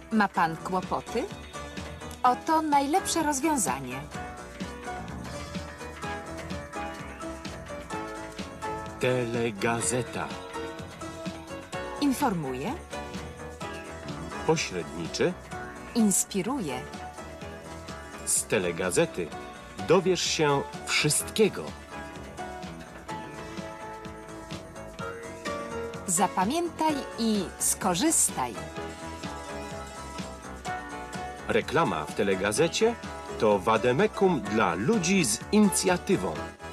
Ma pan kłopoty? Oto najlepsze rozwiązanie. Telegazeta. Informuje, Pośredniczy. inspiruje. Z telegazety dowiesz się wszystkiego. Zapamiętaj i skorzystaj. Reklama w telegazecie to wademekum dla ludzi z inicjatywą.